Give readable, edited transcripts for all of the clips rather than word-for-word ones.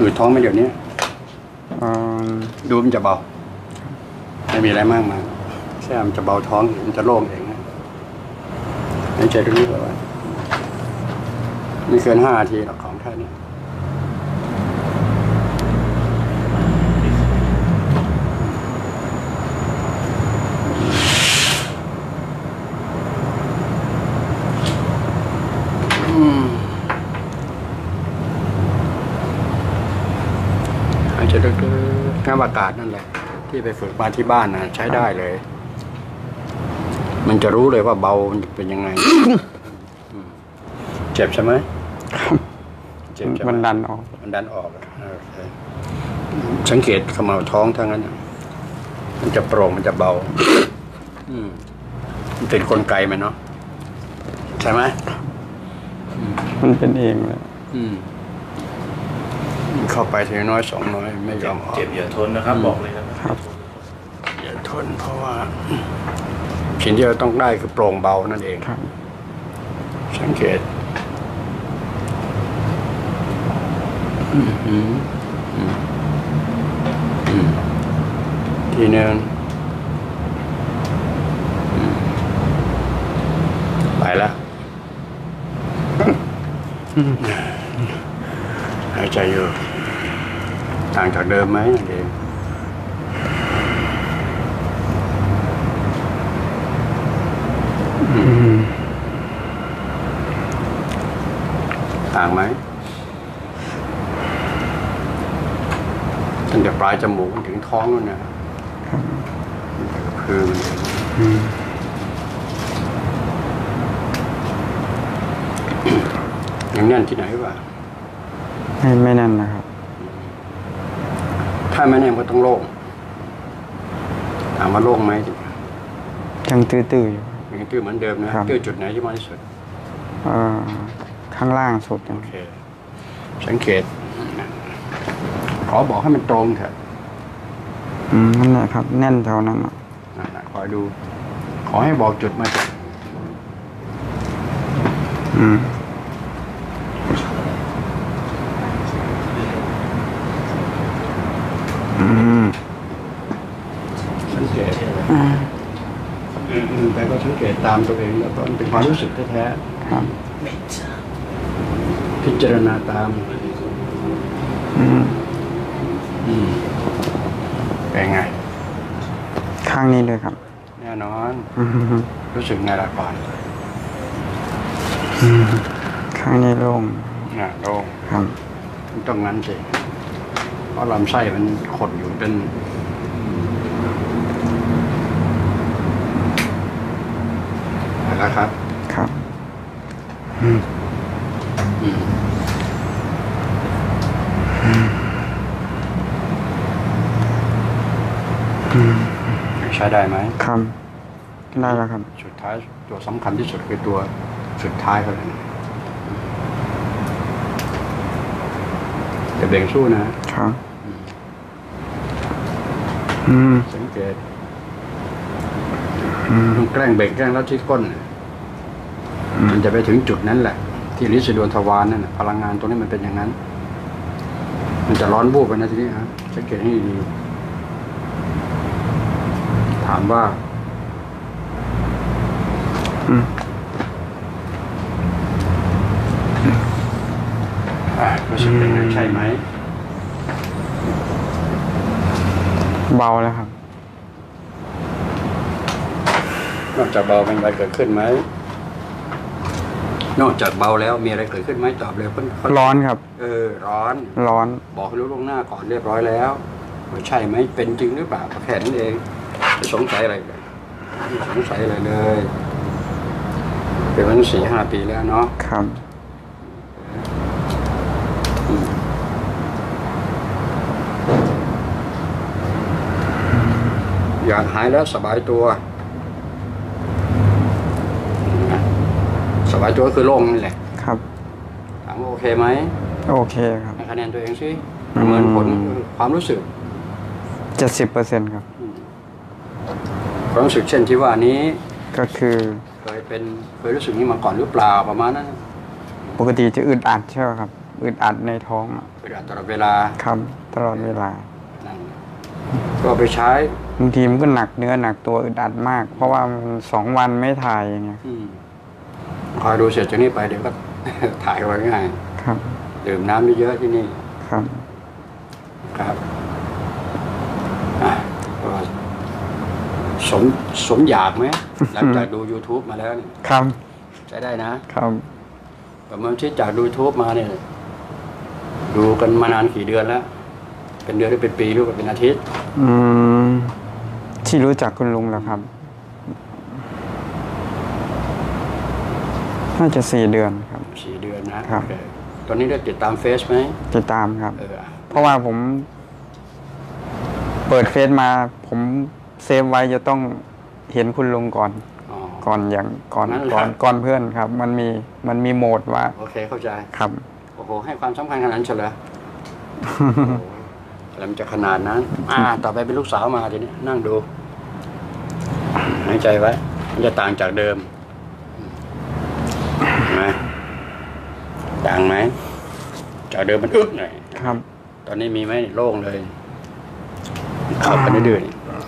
อืดท้องไหมเดี๋ยวนี้ดูมันจะเบาไม่มีอะไรมากมายแค่มันจะเบาท้องมันจะโล่งเองนะหายใจลึกๆไว้ไม่เกิน5 นาทีหรอกของแค่นี้หายใจลึกๆน้ำอากาศนั่นแหละที่ไปฝึกมาที่บ้านนะใช้ได้เลยมันจะรู้เลยว่าเบามันเป็นยังไง เจ็บใช่ไหมเจ็บใช่ไหมมันดันออกสังเกตขมาวท้องทั้งนั้นมันจะโปร่งมันจะเบามันเป็นกลไกมันเนาะใช่ไหมมันเป็นเองเลยเข้าไปทีน้อย2 น้อยไม่ยอมออกเจ็บอย่าทนนะครับบอกเลยนะครับอย่าทนเพราะว่าสิ่งที่เราต้องได้คือโปร่งเบานั่นเองสังเกตทีนึงไปแล้วหายใจอยู่ต่างจากเดิมไหมนั่นเองต่างไหมตั้งแต่ปลายจมูกถึงท้องนั่นนะคือยังแน่นที่ไหนวะไม่แน่นนะครับถ้าไม่แน่นก็ต้องโล่งถามว่าโล่งไหมยังตื้อๆอยู่ยังตื้อเหมือนเดิมนะตื้อจุดไหนที่มากที่สุดข้างล่างสุดโอเคสังเกตขอบอกให้มันตรงเถอะนั่นแหละครับแน่นแถวนั้นคอยดูขอให้บอกจุดมาจากสังเกตแต่ก็สังเกตตามตัวเองแล้วก็เป็นความรู้สึกแท้ๆพิจารณาตามเป็นไงข้างนี้เลยครับแน่นอนรู้สึกไงล่ะก่อนข้างนี้โล่งโล่งครับต้องงั้นสิเพราะลำไส้มันขดอยู่เป็นอะไรครับครับใช้ได้ไหมครับได้แล้วครับสุดท้ายตัวสำคัญที่สุดคือตัวสุดท้ายเขาเลยจะเบ่งสู้นะครับสังเกตต้องแกล้งเบ่งแกล้งแล้วที่ก้นมันจะไปถึงจุดนั้นแหละที่ลิซิดวนทวารนั่นพลังงานตรงนี้มันเป็นอย่างนั้นมันจะร้อนบูบไปนะทีนี้ครับสังเกตให้ดีถามว่ารู้สึกเป็นไงใช่ไหมเบาแล้วครับนอกจากเบาเป็นอะไรเกิดขึ้นไหมนอกจากเบาแล้วมีอะไรเกิดขึ้นไหมตอบเลยร้อนครับร้อนบอกให้รู้ล่วงหน้าก่อนเรียบร้อยแล้วว่าใช่ไหมเป็นจริงหรือเปล่าแค่นั้นเองไม่สงสัยอะไรเลยไม่สงสัยอะไรเลยเป็นวัน4-5 ปีแล้วเนาะครับอยากหายแล้วสบายตัวสบายตัวคือโล่งนี่แหละครับถามว่าโอเคไหมโอเคครับให้คะแนนตัวเองสิประเมินผลความรู้สึก 70%ครับความรู้สึกเช่นที่ว่านี้ก็คือเคยรู้สึกนี้มาก่อนหรือเปล่าประมาณนั้นปกติจะอึดอัดใช่ไหมครับอึดอัดในท้องอะเวลาตลอดเวลาครับตลอดเวลานั่นก็เอาไปใช้บางทีมันก็หนักเนื้อหนักตัวอึดอัดมาก เพราะว่ามัน2 วันไม่ถ่ายอย่างเงี้ยคอยดูเสร็จจากนี้ไปเดี๋ยวก็ ถ่ายไว้ง่ายครับดื่มน้ำเยอะๆที่นี่ครับครับอ่ะก็สมอยากไหม หลังจากดู YouTube มาแล้วนี่ครับใช้ได้นะครับ ประมาณที่จาก YouTube มาเนี่ยดูกันมานานกี่เดือนแล้ว เป็นเดือนหรือเป็นปีหรือว่าเป็นอาทิตย์อืมที่รู้จักคุณลุงแล้วครับ น่าจะ4 เดือนครับ 4 เดือนนะครับ โอเคตอนนี้ได้ติดตามเฟซไหมติดตามครับเออเพราะว่าผมเปิดเฟซมา ผมเซฟไว้จะต้องเห็นคุณลุงก่อนอ๋อก่อนอย่างก่อนนั่นแหละก่อนเพื่อนครับ มันมีโหมดว่าโอเคเข้าใจครับโอ้โห ให้ความสำคัญขนาดนั้นเฉลย แล้วมันจะขนาดนั้น ต่อไปเป็นลูกสาวมาทีนี้นั่งดู หายใจไว้ มันจะต่างจากเดิมเห็นไหมต่างไหม จากเดิมมันอึกหน่อยครับตอนนี้มีไหมโล่งเลย เข้าไปในเดือน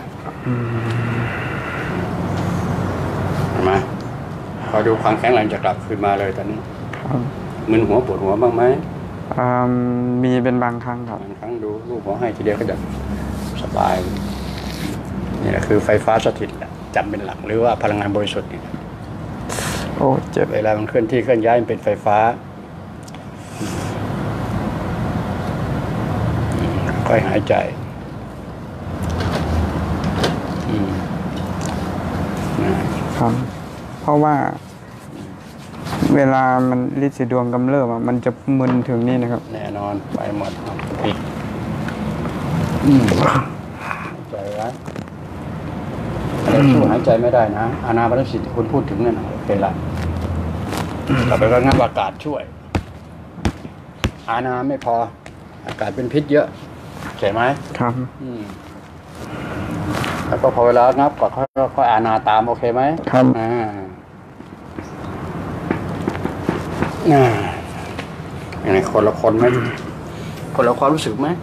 เห็นไหมพอดูความแข็งแรงจะกลับคืนมาเลยตอนนี้ครับมึนหัวปวดหัวบ้างไหมมีเป็นบางครั้งครับบางครั้งดูลูกหัวให้ทีเดียวก็จะสบาย นี่แหละคือไฟฟ้าสถิตแหละจำเป็นหลักหรือว่าพลังงานบริสุทธิ์นี่โอ้เจ็บเวลามันเคลื่อนที่เคลื่อนย้ายมันเป็นไฟฟ้าค่อยหายใจครับ เพราะว่า เวลามันลินสีดวงกำเริบอะมันจะมึนถึงนี่นะครับแน่นอนไปหมดปิดใจไว้อะไรสู้หายใจไม่ได้นะอานาปานสติที่คุณพูดถึงนั่นนะโอเคละต่อไปก็งับอากาศช่วย อานาไม่พอ อากาศเป็นพิษเยอะเข้าใจไหมครับแล้วก็พอเวลางับก็ค่อยอานาตามโอเคไหมครับอย่างไรคนละคนไหมคนละความรู้สึกไหม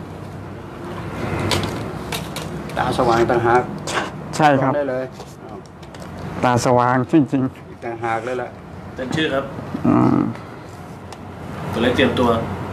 ตาสว่างต่างหากใช่ครับได้เลยตาสว่างจริงอีกต่างหากเลยล่ะเป็นชื่อครับๆตัวเล็กเตรียมตัว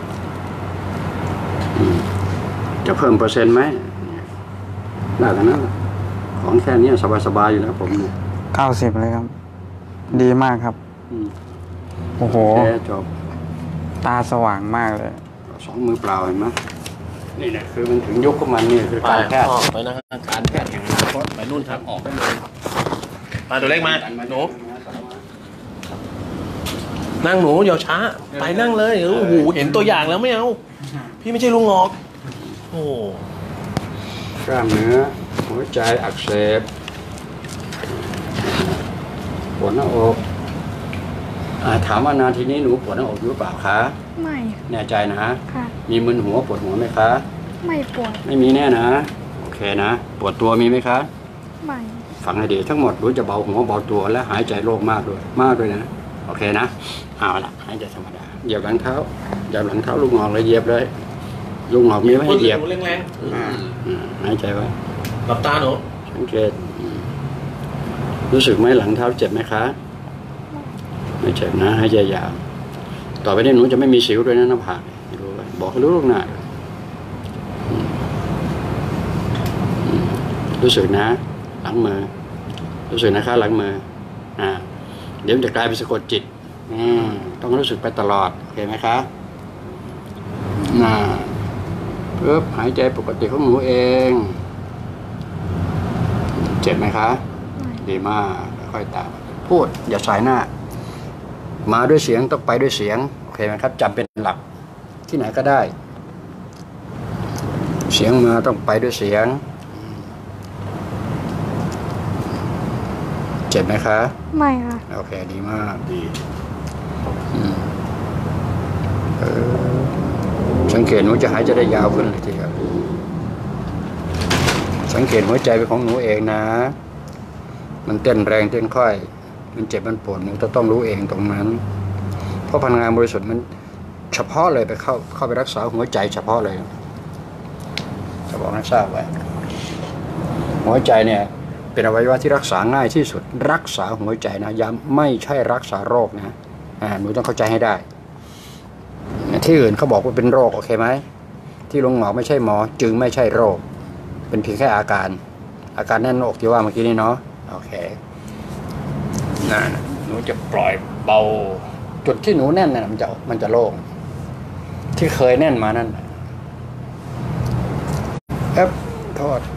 จะเพิ่มเปอร์เซ็นต์ไหมได้กันนั้นของแค่นี้สบายๆอยู่แล้วผมเนี่ย 90 เลยครับ ดีมากครับ โอ้โหแค่จบตาสว่างมากเลย 2 มือเปล่าเห็นไหมนี่แหละคือมันถึงยุคของมันนี่คือไปการแพทย์พ่อไปนะการแพทย์แห่งอนาคตไปนู่นครับออกได้เลยมาตัวเล็กมาหนูนั่งหนูอย่าช้า ไปนั่งเลยโอ้โหเห็นตัวอย่างแล้วไม่เอา พี่ไม่ใช่ลุงงอก โอ้กล้ามเนื้อหัวใจอักเสบปวดหน้าอกถามว่านาทีนี้หนูปวดหน้าอกอยู่หรือเปล่าคะไม่แน่ใจนะค่ะมีมึนหัวปวดหัวไหมคะไม่ปวดไม่มีแน่นะโอเคนะปวดตัวมีไหมคะไม่ฟังให้ดีทั้งหมดรู้จะเบาหัวเบาตัวและหายใจโล่งมากด้วยนะโอเคนะเอาละหายใจธรรมดาเหยียบหลังเท้าเหยียบหลังเท้าลูกงอกเลยเหยียบเลยลูกงอกมีไว้ให้เหยียบหนูแรงหายใจไว้ๆหลับตาหนูสังเกตรู้สึกไหมหลังเท้าเจ็บไหมคะไม่เจ็บนะหายใจยาวต่อไปนี้หนูจะไม่มีสิวด้วยนะหน้าผากรู้ไว้บอกให้รู้ล่วงหน้ารู้สึกนะหลังมือรู้สึกนะคะหลังมือเดี๋ยวมันจะกลายเป็นสะกดจิตต้องรู้สึกไปตลอดโอเคไหมคะปึ๊บหายใจปกติของหนูเองเจ็บไหมคะดีมากค่อยๆตามพูดอย่าสายหน้ามาด้วยเสียงต้องไปด้วยเสียงโอเคไหมครับจำเป็นหลักที่ไหนก็ได้ เสียงมาต้องไปด้วยเสียงเจ็บไหมคะไม่ค่ะโอเคดีมากดีสังเกตหนูจะหายใจได้ยาวขึ้นเลยทีเดียวสังเกตหัวใจเป็นของหนูเองนะมันเต้นแรงเต้นค่อยมันเจ็บมันปวดหนูต้องรู้เองตรงนั้นเพราะพลังงานบริสุทธิ์มันเฉพาะเลยไปเข้าไปรักษาหัวใจเฉพาะเลยจะบอกให้ทราบไว้หัวใจเนี่ยเป็นอวัยวะที่รักษาง่ายที่สุดรักษาหัวใจนะย้ำไม่ใช่รักษาโรคนะหนูต้องเข้าใจให้ได้ที่อื่นเขาบอกว่าเป็นโรคโอเคไหมที่ลุงหมอไม่ใช่หมอจึงไม่ใช่โรคเป็นเพียงแค่อาการแน่นหน้าอกที่ว่าเมื่อกี้นี้เนาะโอเคนั่นหนูจะปล่อยเบาจุดที่หนูแน่นน่ะมันจะโล่งที่เคยแน่นมานั่นโทษ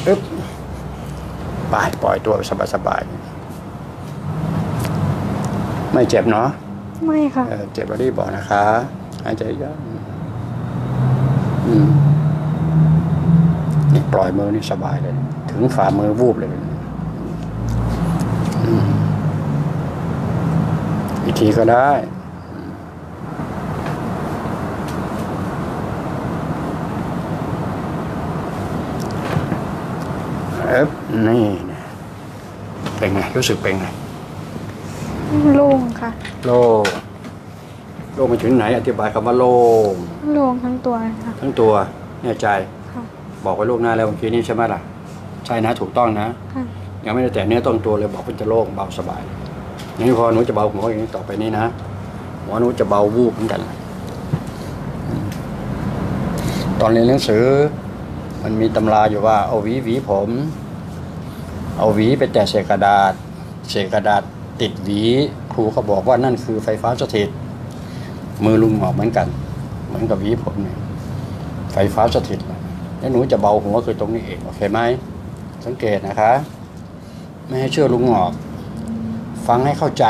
ปล่อยตัวสบายๆไม่เจ็บเนาะไม่ค่ะเจ็บแล้วรีบบอกนะคะหายใจยาวนี่ปล่อยมือนี่สบายเลยถึงฝ่ามือวูบเลยอีกทีก็ได้นี่เป็นไงรู้สึกเป็นไงโล่งค่ะโล่งไปถึงไหนอธิบายคำว่าโล่งทั้งตัวค่ะทั้งตัวแน่ใจบอกไว้ล่วงหน้าแล้วเมื่อกี้นี้ใช่ไหมล่ะใช่นะถูกต้องนะยังไม่ได้แต่เนื้อต้องตัวเลยบอกว่าจะโล่งเบาสบายนี่พอหนูจะเบาหัวอย่างนี้ต่อไปนี้นะหัวหนูจะเบาวูบเหมือนกันตอนเรียนหนังสือมันมีตำราอยู่ว่าเอาหวีผมเอาหวีไปแตะเศษกระดาษติดหวีครูเขาบอกว่านั่นคือไฟฟ้าสถิตมือลุงหมอกเหมือนกันเหมือนกับหวีผมเนี่ยไฟฟ้าสถิตแล้วหนูจะเบาหัวคือตรงนี้เองโอเคไหมสังเกตนะคะไม่ให้เชื่อลุงหมอกฟังให้เข้าใจ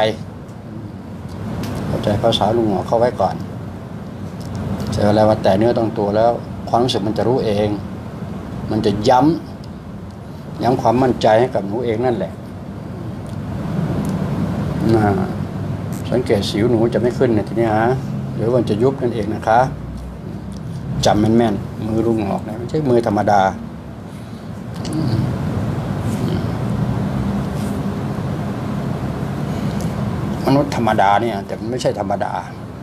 ภาษาลุงหมอกเข้าไว้ก่อนเจออะไรว่าแต่เนื้อต้องตัวแล้วความรู้สึกมันจะรู้เองมันจะย้ำความมั่นใจให้กับหนูเองนั่นแหละสังเกตสิวหนูจะไม่ขึ้นในทีนี้ฮะหรือมันจะยุบนั่นเองนะคะจำแม่นมือลุงหมอกนะไม่ใช่มือธรรมดามนุษย์ธรรมดาเนี่ยแต่มันไม่ใช่ธรรมดา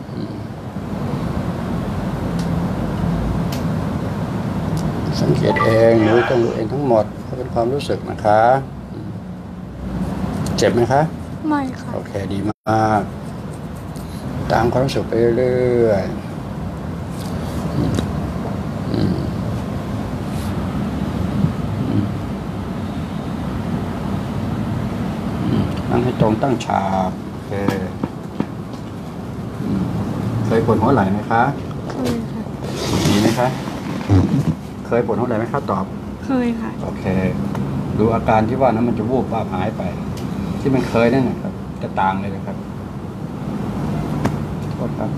สังเกตเองหรือต้องรู้เองทั้งหมดเพราะเป็นความรู้สึกนะคะเจ็บไหมคะไม่ค่ะโอเคดีมากตามความรู้สึกไปเรื่อยนั่งให้ตรงตั้งฉากโอเคเคยปวดหัวไหล่ไหมคะเคยค่ะมีไหมคะเคยปวดหัวไหล่ไหมคะตอบเคยค่ะโอเคดูอาการที่ว่านั้นมันจะวูบว่าหายไปที่มันเคยนั่นนะครับจะต่างเลยนะครับโทษครับ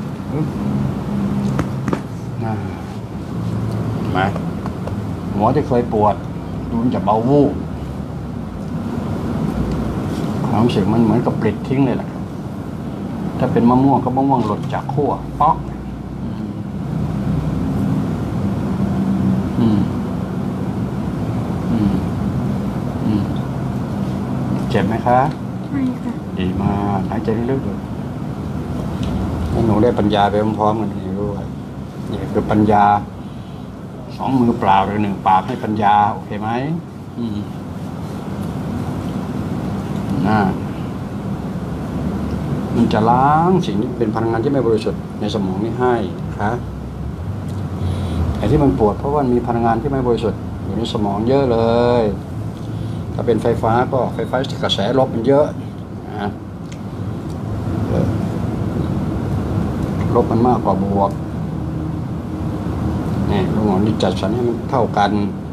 มาหัวที่เคยปวดดูมันจะเบาวูบความรู้สึกมันเหมือนกับปลิดทิ้งเลยแหละถ้าเป็นมะม่วงก็มะม่วงหล่นจากขั้วป๊อกเจ็บไหมคะไม่ค่ะดีมากหายใจลึกๆเลยให้หนูได้ปัญญาไปพร้อมๆกันนี่ด้วยนี่คือปัญญา2 มือเปล่าหรือ1 ปากให้ปัญญาโอเคไหมมันจะล้างสิ่งที่เป็นพลังงานที่ไม่บริสุทธิ์ในสมองนี้ให้ครับไอ้ที่มันปวดเพราะว่ามีพลังงานที่ไม่บริสุทธิ์อยู่ในสมองเยอะเลยถ้าเป็นไฟฟ้าก็ไฟฟ้ากระแสลบมันเยอะนะลบมันมากกว่าบวกนี่ลุงหมอนี่จัดสรรให้มันเท่ากัน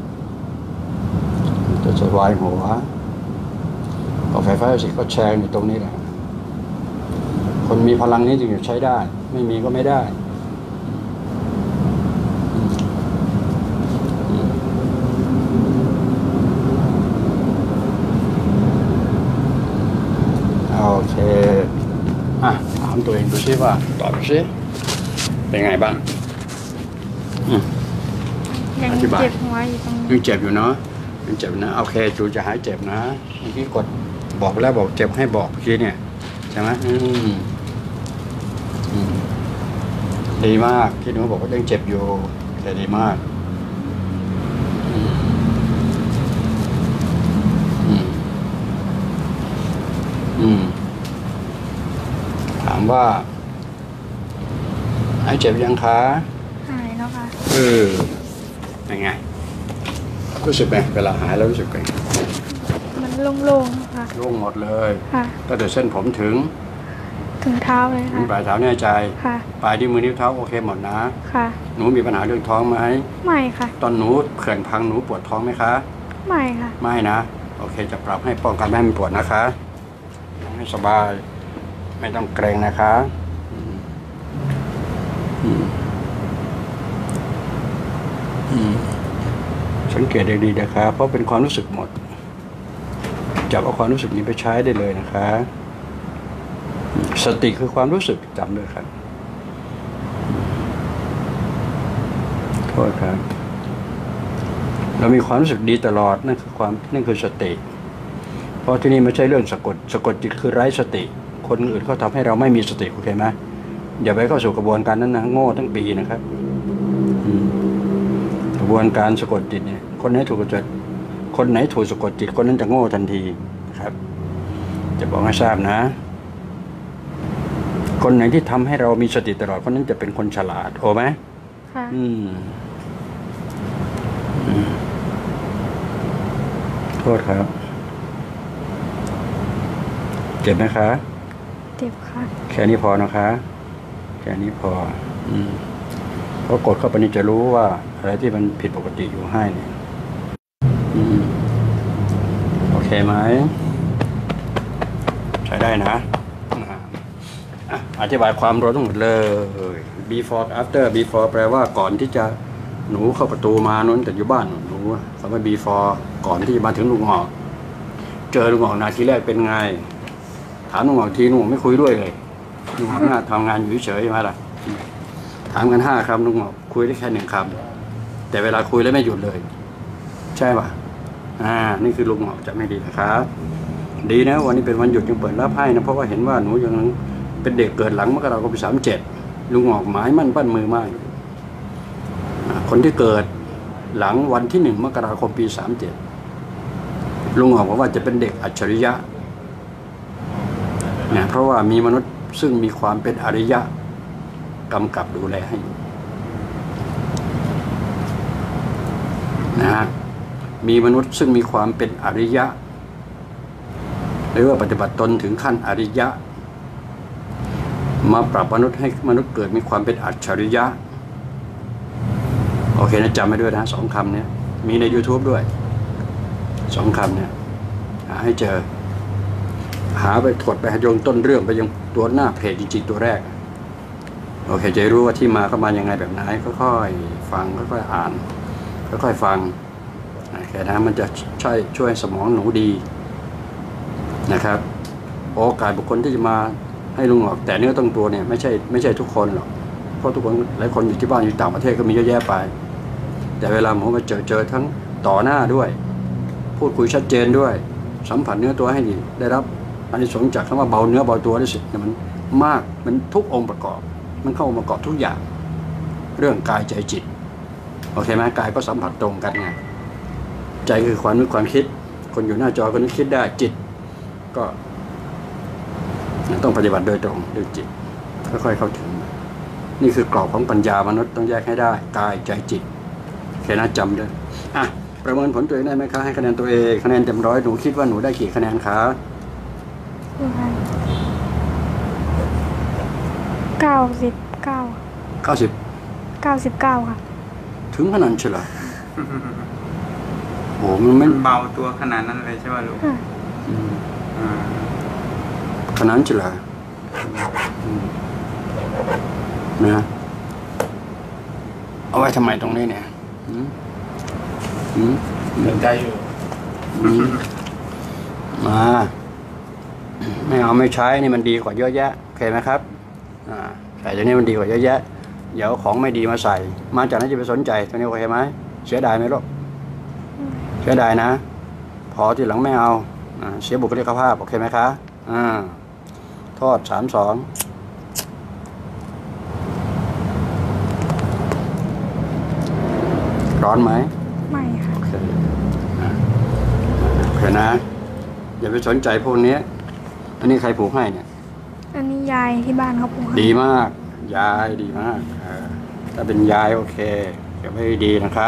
จะสบายหัวพอไฟฟ้าสิก็แชร์อยู่ตรงนี้แหละคนมีพลังนี้จึงจะใช้ได้ไม่มีก็ไม่ได้โอเคถามตัวเองดูซิว่าตอบดูซิเป็นไงบ้างยังเจ็บหัวอยู่ตรงนี้ยังเจ็บอยู่เนาะยังเจ็บนะโอเคจูจะหายเจ็บนะเมื่อกี้กดบอกแล้วบอกเจ็บให้บอกเมื่อกี้เนี่ยใช่ไหมดีมากที่หนูบอกว่ายังเจ็บอยู่แต่ดีมากถามว่าหายเจ็บยังคะหายแล้วค่ะยังไงรู้สึกไหมเวลาหายแล้วรู้สึกไงมันโล่งๆค่ะโล่งหมดเลยค่ะตั้งแต่เส้นผมถึงถึงเท้าเลยถึค่ะงปลายเท้าแน่ใจค่ะปลายที่มือนิ้วเท้าโอเคหมดนะค่ะหนูมีปัญหาเรื่องท้องไหมไม่ค่ะตอนหนูเขื่อนพังหนูปวดท้องไหมคะไม่ค่ะไม่นะ โอเคจะปรับให้ป้องกันไม่ให้มันปวดนะคะให้สบาย ไม่ต้องเกรงนะคะสังเกตดีๆนะคะเพราะเป็นความรู้สึกหมดจับเอาความรู้สึกนี้ไปใช้ได้เลยนะคะ สติคือความรู้สึกจำด้วยครับโทษครับเรามีความรู้สึกดีตลอดนั่นคือสติเพราะที่นี่ไม่ใช่เรื่องสะกดจิตคือไร้สติคนอื่นเขาทำให้เราไม่มีสติโอเคไหมอย่าไปเข้าสู่กระบวนการนั้นนะโง่ทั้งปีนะครับกระบวนการสะกดจิตเนี่ยคนไหนถูกสะกดจิตคนนั้นจะโง่ทันทีนะครับ จะบอกให้ทราบนะ คนไหนที่ทำให้เรามีสติตลอดคนนั้นจะเป็นคนฉลาดโอ้ไหมค่ะโทษครับเจ็บไหมคะเจ็บค่ะแค่นี้พอนะคะแค่นี้พอเพราะกดเข้าไปนี่จะรู้ว่าอะไรที่มันผิดปกติอยู่ให้เนี่ยโอเคไหมใช้ได้นะอธิบายความรู้ทั้งหมดเลย before after before แปลว่าก่อนที่จะหนูเข้าประตูมานั้นแต่อยู่บ้านหนูคำว่า before ก่อนที่จะมาถึงลุงหอกเจอลุงหอกนาทีแรกเป็นไงถามลุงหอกทีลุงหอกไม่คุยด้วยเลยลุงหอกหน้าทำงานอยู่เฉยๆไหมล่ะถามกัน5 คำลุงหอกคุยได้แค่1 คำแต่เวลาคุยแล้วไม่หยุดเลยใช่ป่ะนี่คือลุงหอกจะไม่ดีนะครับดีนะวันนี้เป็นวันหยุดยังเปิดรับให้นะเพราะว่าเห็นว่าหนูยังเป็นเด็กเกิดหลังมกราคมปี37ลุงหอกหมายมั่นปั้นมือมากคนที่เกิดหลังวันที่1 มกราคมปี37ลุงหอกบอกว่าจะเป็นเด็กอัจฉริยะนะเพราะว่ามีมนุษย์ซึ่งมีความเป็นอริยะกำกับดูแลให้นะฮะมีมนุษย์ซึ่งมีความเป็นอริยะหรือว่าปฏิบัติตนถึงขั้นอริยะมาปรับมนุษย์ให้มนุษย์เกิดมีความเป็นอัจฉริยะโอเคนะจำไว้ด้วยนะ2 คำนี้มีใน YouTube ด้วย2 คำเนี่ยหาให้เจอหาไปถดไปโยงต้นเรื่องไปยังตัวหน้าเพจจริงๆตัวแรกโอเคจะรู้ว่าที่มาเข้ามายังไงแบบไหนค่อยๆฟังค่อยๆอ่านค่อยๆฟังแค่นั้นมันจะช่วยสมองหนูดีนะครับโอกาสบุคคลที่จะมาให้ลุงหอกแต่เนื้อต้องตัวเนี่ยไม่ใช่ทุกคนหรอกเพราะทุกคนหลายคนอยู่ที่บ้านอยู่ต่างประเทศก็มีเยอะแยะไปแต่เวลาผมมาเจอทั้งต่อหน้าด้วยพูดคุยชัดเจนด้วยสัมผัสเนื้อตัวให้ดีได้รับอานิสงส์จากคำว่าเบาเนื้อเบาตัวได้สิมันมากมันทุกองค์ประกอบมันเข้าองค์ประกอบทุกอย่างเรื่องกายใจจิตโอเคไหมกายก็สัมผัสตรงกันไงใจคือความนึกความคิดคนอยู่หน้าจอก็นึกคิดได้จิตก็ต้องปฏิบัติโดยตรงด้วยจิตค่อยๆเข้าถึงนี่คือกรอบของปัญญามนุษย์ต้องแยกให้ได้กายใจจิตแค่นั้นจำด้วยประเมินผลตัวเองได้ไหมคะให้คะแนนตัวเองคะแนนเต็ม100หนูคิดว่าหนูได้กี่คะแนนคะ 99 99ค่ะถึงขนาดเฉลยโอ้มันไม่เบาตัวขนาดนั้นเลยใช่ไหมลูกขนาดเฉลยนะเอาไว้ทำไมตรงนี้เนี่ยสนใจอยู่มาไม่เอาไม่ใช้นี่มันดีกว่าเยอะแยะโอเคไหมครับใส่ตัวนี้มันดีกว่าเยอะแยะเดี๋ยวของไม่ดีมาใส่มาจากนั้นจะไปสนใจตัวนี้โอเคไหมเสียดายไหมลูกเสียดายนะพอทีหลังไม่เอาเสียบุคลิกภาพโอเคไหมคะทอด32 ร้อนไหมไม่ค่ะโอเคโอเคนะอย่าไปสนใจพวกนี้อันนี้ใครผูกให้เนี่ยอันนี้ยายที่บ้านเขาปลูกให้ดีมากยายดีมากถ้าเป็นยายโอเคเก็บไว้ดีนะคะ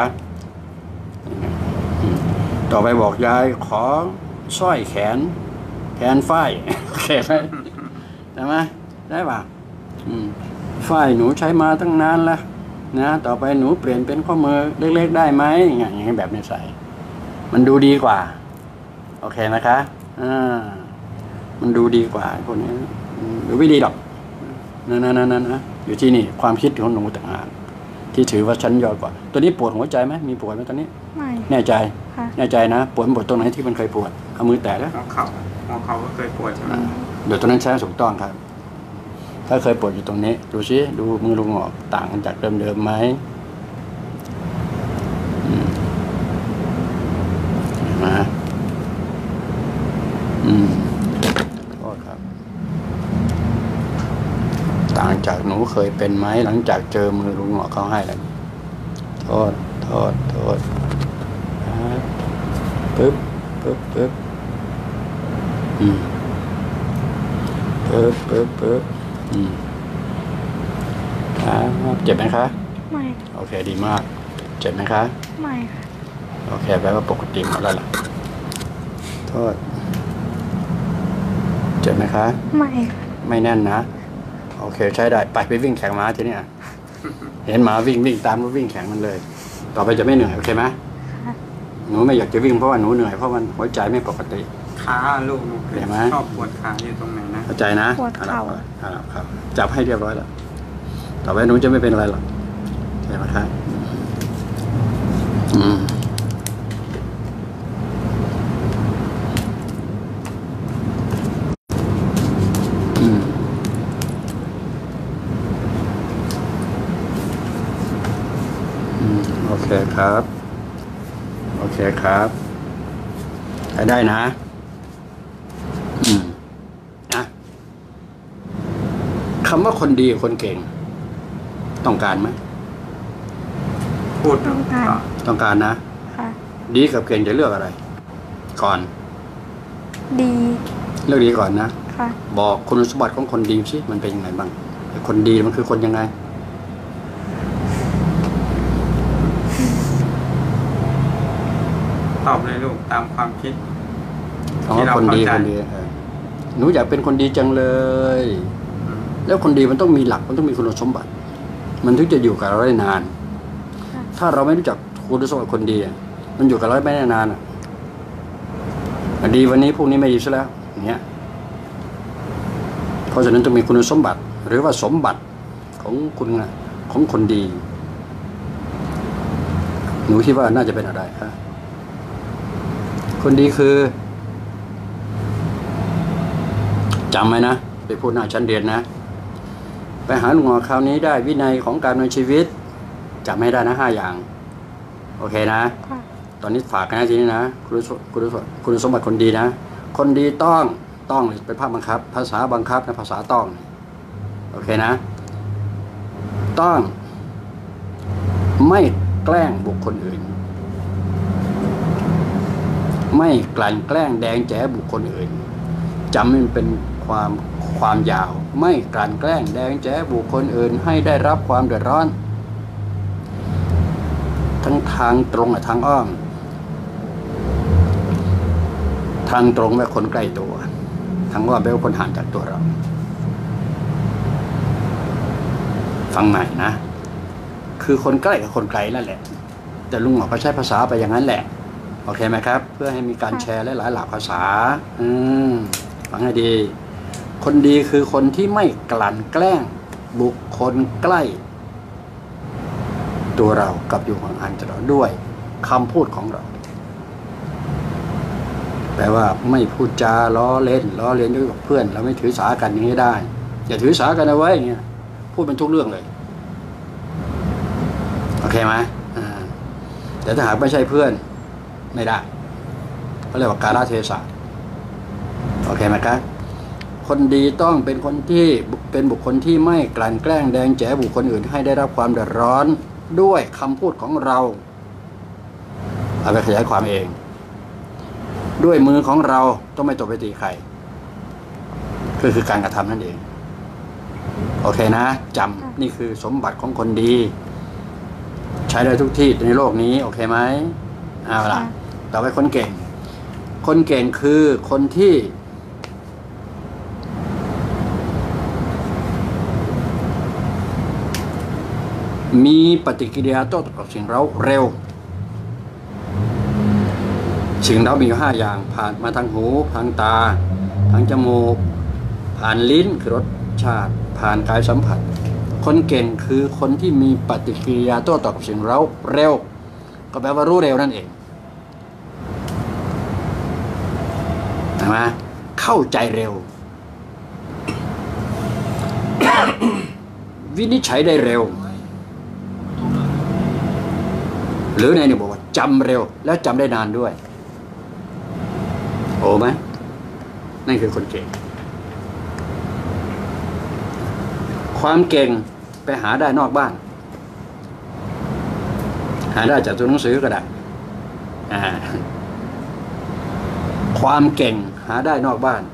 ต่อไปบอกยายขอสร้อยแขนฝ้ายโอเคไหมได้ไหมได้ป่ะฝ้ายหนูใช้มาตั้งนานแล้วนะต่อไปหนูเปลี่ยนเป็นข้อมือเล็กๆได้ไหมอย่างนี้แบบนี้ใส่มันดูดีกว่าโอเคนะคะมันดูดีกว่าคนนี้หรือไม่ดีหรอกนะอยู่ที่นี่ความคิดของหนูต่างหากที่ถือว่าชั้นยอดกว่าตัวนี้ปวดหัวใจไหมมีปวดไหมตอนนี้ไม่แน่ใจค่ะแน่ใจนะปวดตรงไหนที่มันเคยปวดเอามือแตะแล้วหัวเข่าก็เคยปวดใช่ไหมเดี๋ยวตรงนั้นใช้ถูกต้องครับถ้าเคยปวดอยู่ตรงนี้ดูซิดูมือลุงออกต่างกันจากเดิมไหมนะโทษครับต่างจากหนูเคยเป็นไหมหลังจากเจอมือลุงออกเขาให้แล้วโทษปึ๊บปึ๊บปึ๊บเจ็บไหมคะไม่โอเคดีมากเจ็บไหมคะไม่ค่ะโอเคแปลว่าปกติหมดแล้วล่ะโทษเจ็บไหมคะไม่ค่ะไม่แน่นนะโอเคใช้ได้ไปวิ่งแข่งม้าทีนี้เห็นหมาวิ่งตามก็วิ่งแข่งมันเลยต่อไปจะไม่เหนื่อยโอเคไหมค่ะหนูไม่อยากจะวิ่งเพราะว่าหนูเหนื่อยเพราะมันหัวใจไม่ปกติขาลูกเคยเห็นไหมชอบปวดขาอยู่ตรงไหนนะเข้าใจนะปวดเข่าครับจับให้เรียบร้อยแล้วต่อไปหนูจะไม่เป็นอะไรหรอกใช่ไหมครับโอเคครับได้นะคำว่าคนดีกับคนเก่งต้องการไหมพูดต้องการต้องการนะค่ะดีกับเก่งจะเลือกอะไร ก่อนดีเลือกดีก่อนนะค่ะบอกคุณสมบัติของคนดีสิมันเป็นยังไงบ้างคนดีมันคือคนยังไงตอบเลยลูกตามความคิดคำว่าคนดีหนูอยากเป็นคนดีจังเลย แล้วคนดีมันต้องมีหลักมันต้องมีคุณสมบัติ มันถึงจะอยู่กับเราได้นาน ถ้าเราไม่รู้จักคุณสมบัติคนดีมันอยู่กับเราไม่ได้นานดีวันนี้พรุ่งนี้ไม่ดีซะแล้วอย่างเงี้ยเพราะฉะนั้นต้องมีคุณสมบัติหรือว่าสมบัติของคุณของคนดีหนูคิดว่าน่าจะเป็นอะไรครับคนดีคือจำไว้นะไปพูดหน้าชั้นเรียนนะไปหาลุงหมอคราวนี้ได้วินัยของการดำเนินชีวิตจำไม่ได้นะ5 อย่างโอเคนะค่ะตอนนี้ฝากกันนะทีนี้นะคุณสมบัติคนดีนะคนดีต้องเป็นภาคบังคับภาษาบังคับนะภาษาต้องโอเคนะต้องไม่แกล้งบุคคลอื่นไม่กลั่นแกล้งแดงแจ๋บุคคลอื่นจำมันเป็นความยาวไม่กลั่นแกล้งแดงแจ๋บุคคลอื่นให้ได้รับความเดือดร้อนทั้งทางตรงและทางอ้อมทางตรงแปลว่าคนใกล้ตัวทางอ้อมแปลว่าคนห่างจากตัวเราฟังใหม่นะคือคนใกล้กับคนไกลนั่นแหละแต่ลุงหมอก็ใช้ภาษาไปอย่างนั้นแหละโอเคไหมครับเพื่อให้มีการแชร์หลายหลากภาษาฟังให้ดีคนดีคือคนที่ไม่กลั่นแกล้งบุคคลใกล้ตัวเรากับอยู่ห่างจากเราด้วยคำพูดของเราแปลว่าไม่พูดจาล้อเล่นด้วยกับเพื่อนเราไม่ถือสากันอย่างนี้ได้อย่าถือสากันเอาไว้อย่างเงี้ยพูดเป็นทุกเรื่องเลยโอเคไหมแต่ถ้าหากไม่ใช่เพื่อนไม่ได้เขาเรียกว่ากาลเทศะโอเคไหมครับคนดีต้องเป็นคนที่เป็นบุคคลที่ไม่กลั่นแกล้งแดงแจ๋บุคคลอื่นให้ได้รับความเดือดร้อนด้วยคำพูดของเราเอาไปขยายความเอง ด้วยมือของเราต้องไม่ตบไปตีใครก็คือการกระทำนั่นเองโอเคนะจำนี่คือสมบัติของคนดี ใช้ได้ทุกที่ในโลกนี้โอเคไหมเอาล่ะต่อไปคนเก่งคนเก่งคือคนที่มีปฏิกิริยาโต้ตอบกับสิ่งเราเร็วสิ่งเรามีอยู่5อย่างผ่านมาทางหูทางตาทางจมูกผ่านลิ้นคือรสชาติผ่านกายสัมผัสคนเก่งคือคนที่มีปฏิกิริยาโต้ตอบกับสิ่งเราเร็วก็แปลว่ารู้เร็วนั่นเองใช่ไหมเข้าใจเร็ว วินิจฉัยได้เร็วหรือในนี้บอกว่าจำเร็วแล้วจำได้นานด้วยโอ้ไหมนั่นคือคนเก่งความเก่งไปหาได้นอกบ้านหาได้จากตัวหนังสือก็ได้ความเก่งหาได้นอกบ้าน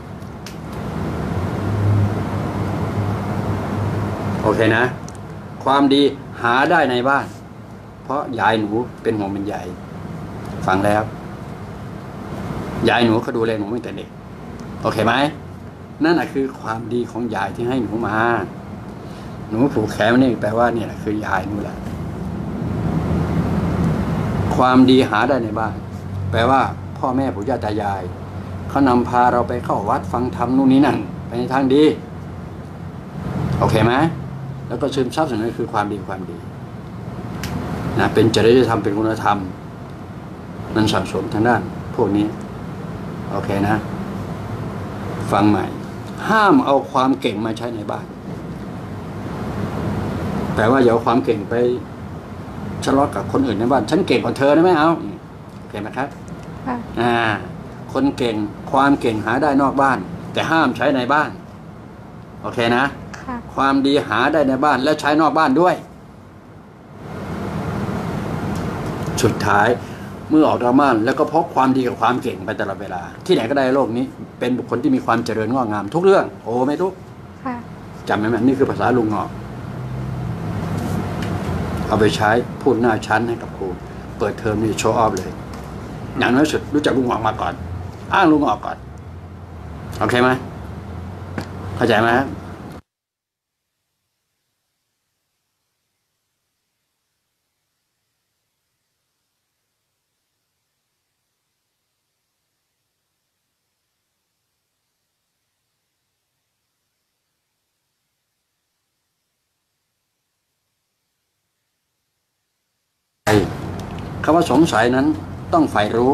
โอเคนะความดีหาได้ในบ้านเพราะยายหนูเป็นห่วงเป็นใยฟังแล้วยายหนูเขาดูแลหนูตั้งแต่เด็กโอเคไหมนั่นแหละคือความดีของยายที่ให้หนูมาหนูผูกแขนนี่แปลว่าเนี่ยแหละคือยายหนูแหละความดีหาได้ในบ้านแปลว่าพ่อแม่ปู่ย่าตายายเขานำพาเราไปเข้าวัดฟังธรรมนู่นนี่นั่นไปในทางดีโอเคไหมแล้วก็ซึมซับสิ่งนั้นคือความดีนะเป็นจริยธรรมเป็นคุณธรรมมันสั่งสมทางด้านพวกนี้โอเคนะฟังใหม่ห้ามเอาความเก่งมาใช้ในบ้านแต่ว่าอย่าเอาความเก่งไปทะเลาะกับคนอื่นในบ้านฉันเก่งกว่าเธอนะไม่เอาโอเคไหมครับคนเก่งความเก่งหาได้นอกบ้านแต่ห้ามใช้ในบ้านโอเคนะความดีหาได้ในบ้านและใช้นอกบ้านด้วยสุดท้ายเมื่อออกจากบ้านแล้วก็พบความดีกับความเก่งไปตลอดเวลาที่ไหนก็ได้โลกนี้เป็นบุคคลที่มีความเจริญงอกงามทุกเรื่องโอ้ไม่ทุกจำไหมนี่คือภาษาลุงเงาะเอาไปใช้พูดหน้าชั้นให้กับครูเปิดเทอมนี่โชว์ออฟเลยอย่างน้อยสุดรู้จักลุงเงาะมาก่อนอ้างลุงเงาะก่อนโอเคไหมเข้าใจไหมคำว่าสงสัยนั้นต้องใฝ่รู้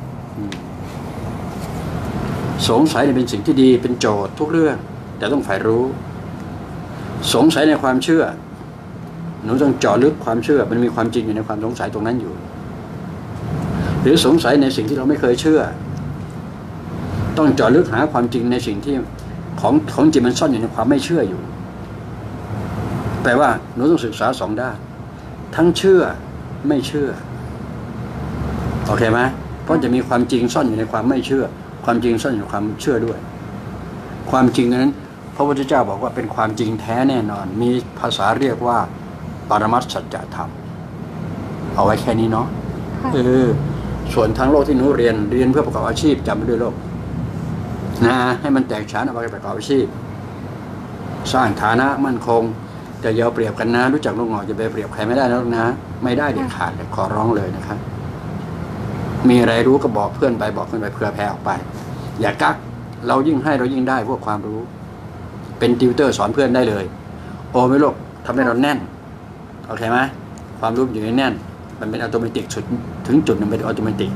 สงสัยเป็นสิ่งที่ดีเป็นโจทย์ทุกเรื่องแต่ต้องใฝ่รู้สงสัยในความเชื่อหนูต้องเจาะลึกความเชื่อมันมีความจริงอยู่ในความสงสัยตรงนั้นอยู่หรือสงสัยในสิ่งที่เราไม่เคยเชื่อต้องเจาะลึกหาความจริงในสิ่งที่ของจริงมันซ่อนอยู่ในความไม่เชื่ออยู่แปลว่าหนูต้องศึกษา2 ด้านทั้งเชื่อไม่เชื่อโอเคไหมเพราะจะมีความจริงซ่อนอยู่ในความไม่เชื่อความจริงซ่อนอยู่ในความเชื่อด้วยความจริงนั้นพระพุทธเจ้าบอกว่าเป็นความจริงแท้แน่นอนมีภาษาเรียกว่าปรมัตถสัจธรรมเอาไว้แค่นี้เนาะส่วนทางโลกที่หนูเรียนเพื่อประกอบอาชีพจำไว้ด้วยโลกนะให้มันแตกฉานเอาไปประกอบอาชีพสร้างฐานะมั่นคงแต่อย่าเปรียบกันนะรู้จักลุงเงาะจะไปเปรียบใครไม่ได้นะไม่ได้เด็ดขาดเลยขอร้องเลยนะครับมีอะไรรู้ก็บอกเพื่อนไปบอกเพื่อนไปเผื่อแผ่ออกไปอย่ากักเรายิ่งให้เรายิ่งได้พวกความรู้เป็นติวเตอร์สอนเพื่อนได้เลยโอ้ไม่ลูกทำให้เราแน่นโอเคไหมความรู้อยู่ในแน่นมันเป็นอัตโนมัติสุดถึงจุดหนึ่งเป็นอัตโนมัติ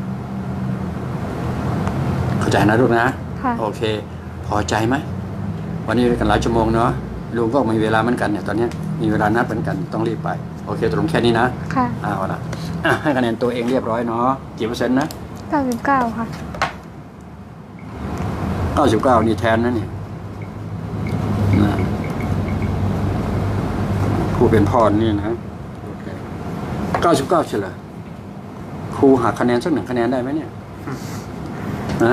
เข้าใจนะลูกนะโอเคพอใจไหมวันนี้กันหลายชั่วโมงเนาะลุงก็มีเวลาเหมือนกันเนี่ยตอนนี้มีเวลานัดเหมือนกันต้องรีบไปโอเคตรงแค่นี้นะเอาละให้คะแนนตัวเองเรียบร้อยเนาะกี่เปอร์เซ็นต์นะ 99ค่ะ 99นี่แทนนะนี่ผู้เป็นพ่อนี่นะ99เฉลยคครูหักคะแนนสัก1 คะแนนได้ไหมเนี่ยนะ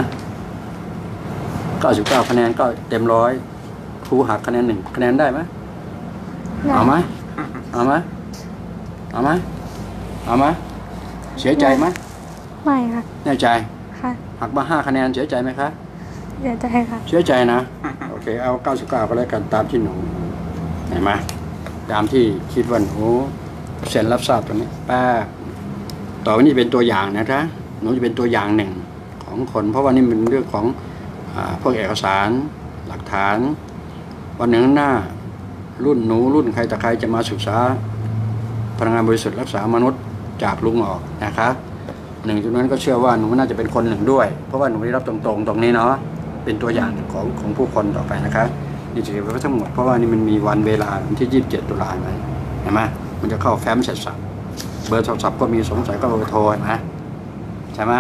99 คะแนนก็เต็ม100ครูหักคะแนน1 คะแนนได้ไหมเอาไหมเอาไหมเอาไหมเอาไหมเสียใจไหมไม่ค่ะแน่ใจค่ะหักมา5 คะแนนเสียใจไหมคะเสียใจค่ะเสียใจนะ โอเคเอา99ก็แล้วกันตามที่หนูเห็นไหมตามที่คิดว่าหนูเซ็นรับทราบตรงนี้ป้าต่อไปนี้เป็นตัวอย่างนะคะหนูจะเป็นตัวอย่างหนึ่งของคน เพราะว่านี่เป็นเรื่องของพวกเอกสารหลักฐาน วันหนึ่งข้างหน้ารุ่นหนูรุ่นใครแต่ใครจะมาศึกษาพนักงานบริษัทรักษามนุษย์จากลุงออกนะคะหนึ่งจุดนั้นก็เชื่อว่าหนูน่าจะเป็นคนหนึ่งด้วยเพราะว่าหนูได้รับตรงๆตรงนี้เนาะเป็นตัวอย่างของผู้คนต่อไปนะคะนี่จะเก็บไว้ทั้งหมดเพราะว่านี่มันมีวันเวลาที่27 ตุลาคมเห็นไหมมันจะเข้าแฟ้มเสร็จสับเบอร์โทรศัพท์ก็มีสงสัยก็โทรนะใช่ไหม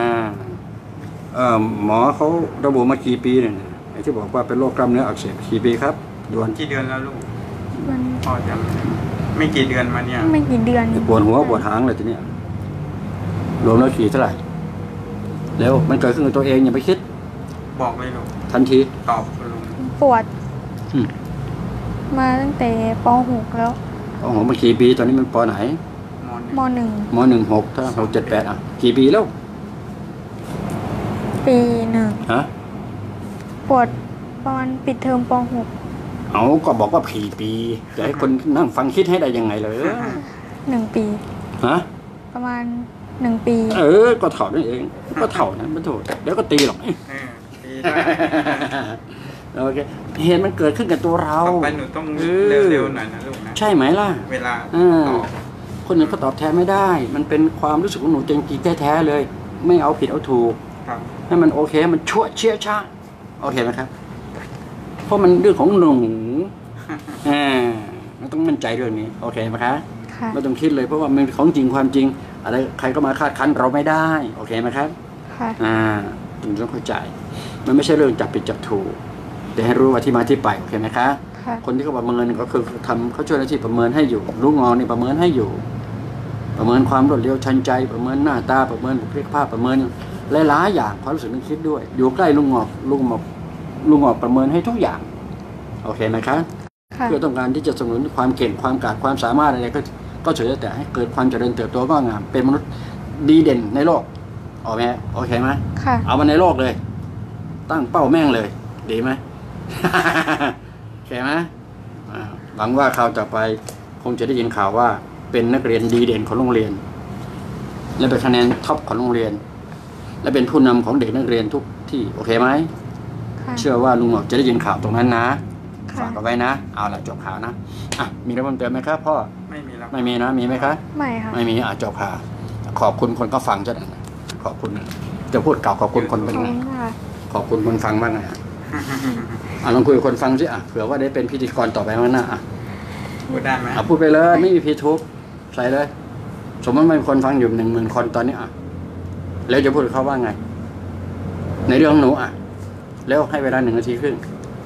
หมอเขาระบุมากี่ปีเนี่ยไอ้ที่บอกว่าเป็นโรคกล้ามเนื้ออักเสบกี่ปีครับด่วนกี่เดือนแล้วลูกมันพ่อจำไม่กี่เดือนมาเนี่ยไม่กี่เดือนปวดหัวปวดหางเลยทีเนี้ยรวมแล้วกี่เท่าไหร่เร็วมันเกิดขึ้นกับตัวเองอย่าไปคิดบอกเลยลูกทันทีตอบลุงปวดอืมมาตั้งแต่ป .6 แล้วโอ้โหมันกี่ปีตอนนี้มันปไหนมอนมม.1 6ถ้า6 7 8กี่ปีแล้ว .1 ปีหนึ่งฮะปวดประมาณปิดเทอมปเอาก็บอกว่ากี่ปีจะให้คนนั่งฟังคิดให้ได้ยังไงเลย .6 1 ปีฮะประมาณ1 ปีก็เถ่านั่นเองก็เถ่านั้นไม่โทษเดี๋ยวก็ตีหรอกดีด้วยโอเคเหตุมันเกิดขึ้นกับตัวเราต่อไปหนูต้องเร็วๆหน่อยนะลูกนะใช่ไหมล่ะเวลาตตออบบ คนอื่นเขาตอบแทนไม่ได้ มันเป็นความรู้สึกของหนูจริงๆแท้ๆเลย ไม่เอาผิดเอาถูกครับให้มันโอเคมันชั่วเชี่ยช้าโอเคไหมครับ เพราะมันเรื่องของหนูมันต้องมั่นใจเรื่องนี้โอเคไหมคะค่ะไม่ต้องคิดเลยเพราะว่ามันของจริงความจริง อะไรใครก็มาคาดคั้นเราไม่ได้โอเคไหมครับค่ะถึงต้องเข้าใจ มันไม่ใช่เรื่องจับผิดจับถูกแต่ให้รู้ว่าที่มาที่ไปโอเคไหมคะค่ะคนที่เขาประเมินก็คือเขาช่วยหน้าที่ประเมินให้อยู่ลูกงอนี่ประเมินให้อยู่ ประเมินความรวดเร็วทันใจ ประเมินหน้าตาประเมินบุคลิกภาพประเมินหลายๆอย่างความรู้สึกนึกคิดด้วย อยู่ใกล้ลุงงอกประเมินให้ทุกอย่างโอเคไหมคะค่ะเพื่อต้องการที่จะสนับสนุนความเก่งความกาจความสามารถอะไรก็เฉยแต่ให้เกิดความเจริญเติบโตก็งามเป็นมนุษย์ดีเด่นในโลกโอเคไหมค่ะเอามาในโลกเลย ตั้งเป้าแม่งเลย ดีไหม โอเคไหมหวังว่าคราวต่อไปคงจะได้ยินข่าวว่าเป็นนักเรียนดีเด่นของโรงเรียน และเป็นคะแนนท็อปของโรงเรียน และเป็นผู้นำของเด็กนักเรียนทุกที่โอเคไหมค่ะเชื่อว่าลุงหมอกจะได้ยินข่าวตรงนั้นนะค่ะฝากเอาไว้นะเอาละจบข่าวนะมีอะไรเพิ่มเติมไหมครับพ่อไม่มีแล้วไม่มีนะมีไหมคะไม่ค่ะไม่มีจบข่าวขอบคุณคนก็ฟังจะได้นะขอบคุณจะพูดกล่าวขอบคุณคนขเป็อน บไงคุณค่ะขอบคุณคนฟังบ้างไงลองคุยกับคนฟังสิเผื่อว่าได้เป็นพิธีกรต่อไปมั้งนะพูดได้ไหมพูดไปเลยไม่มีพีทุบใส่เลย สมมติมีคนฟังอยู่10,000 คนตอนนี้แล้วจะพูดกับเขาว่าไง ในเรื่องของหนูแล้วให้เวลา1 นาทีครึ่ง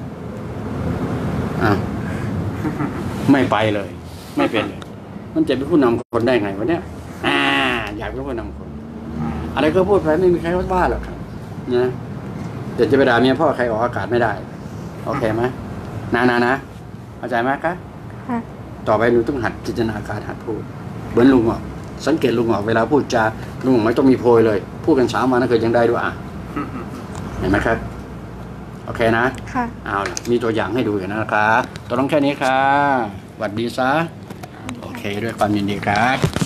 ไม่ไปเลย ไม่เป็นเลย มันจะเป็นผู้นำคนได้ไงวะเนี่ยอยากเป็นผู้นำคน อะไรก็พูดไปไม่มีใครว่าหรอกครับนะแต่จะไปด่าเมียพ่อใครออกอากาศไม่ได้โอเคไหมนะเข้าใจไหมคะค่ะต่อไปหนูต้องหัดจินตนาการหัดพูดเหมือนลุงสังเกตลุงเวลาพูดจาลุงไม่ต้องมีโพยเลย พูดกัน3 วันนะเคยยังได้ด้วยเห็นไหมครับโอเคนะค่ะเอาล่ะมีตัวอย่างให้ดูอยู่นะคะตัวน้องแค่นี้ค่ะสวัสดีซะโอเคด้วยความยินดีครับ